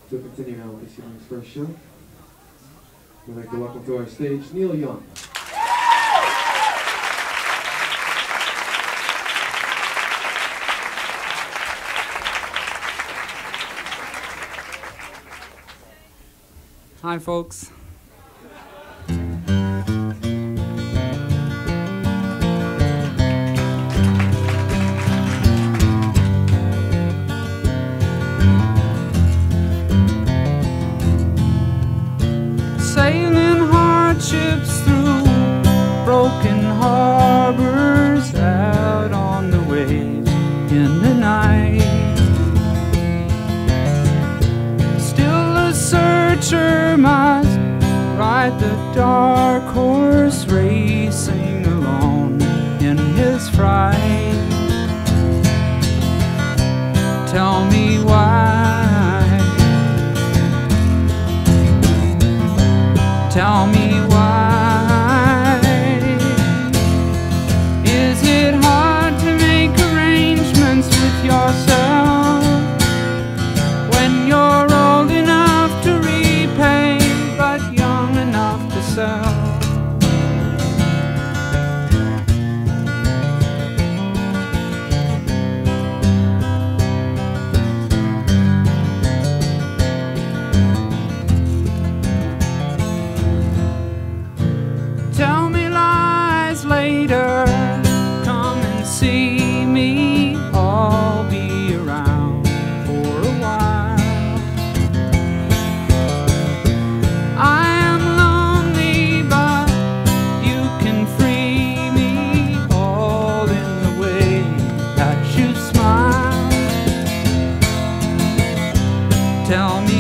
To continue now with this evening's first show, we'd like to welcome to our stage Neil Young. Hi, folks. Sailing hardships through broken harbors, out on the waves in the night. Still a searcher must ride the dark horse, racing alone in his fright. Tell me why. Tell me why. Is it hard to make arrangements with yourself when you're old enough to repay but young enough to sell? Tell me lies later, come and see me, I'll be around for a while. I am lonely, but you can free me, all in the way that you smile. Tell me